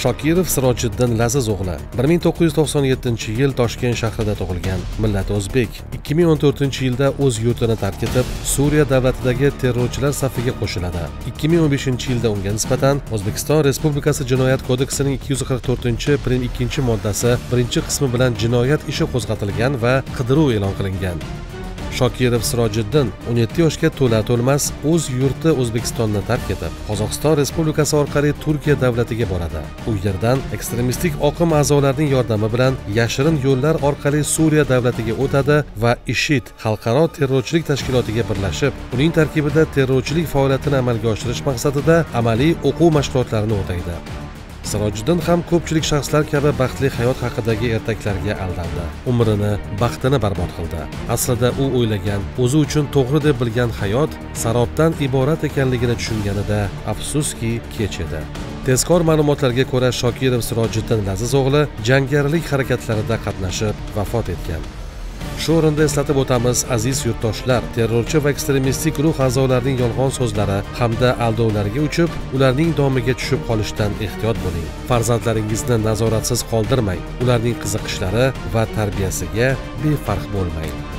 Shokirov Sirojiddin Laziz o'g'li 1997-yil Toshkent shahrida tug'ilgan, millati o'zbek. 2014-yilda o'z yurtini tark etib, Suriya davlatidagi terrorchilar safiga qo'shiladi. 2015-yilda unga nisbatan O'zbekiston Respublikasi Jinoyat kodeksining 244-prim 2-moddasi 1-qismi bilan jinoyat ishi qo'zg'atilgan va qidiruv e'lon qilingan. Shokirov Sirojiddin 17 yoshga to'la-to'lmas o'z yurti O'zbekistonni tark etib, Qozog'iston Respublikasi orqali Turkiya davlatiga boradi. U yerdan ekstremistik oqim a'zolarining yordami bilan yashirin yo'llar orqali Suriya davlatiga o'tadi va IShID xalqaro terrorchilik tashkilotiga birlashib, uning tarkibida terrorchilik faoliyatini amalga oshirish maqsadida amaliy o'quv mashg'ulotlarini o'taydi. Sirojiddin ham ko'pchilik shaxslar kabi baxtli hayot haqidagi ertaklarga aldandi. Umrini, baxtini barbod qildi. Aslida u o'ylagan, o'zi uchun to'g'ri deb bilgan hayot sarobdan iborat ekanligini tushunganida afsuski kech edi. Tezkor ma'lumotlarga ko'ra, Shokirov Sirojiddin Laziz o'g'li jangarilik harakatlarida qatnashib vafot etgan. Shu o'rinda eslatib o'tamiz, aziz yurtdoshlar, terrorchi va ekstremistik guruh a'zolarining yolg'on so'zlari hamda aldovlariga uchib, ularning domiga tushib qolishdan ehtiyot bo'ling. Farzandlaringizni nazoratsiz qoldirmang, ularning qiziqishlari va tarbiyasiga befarq bo'lmang.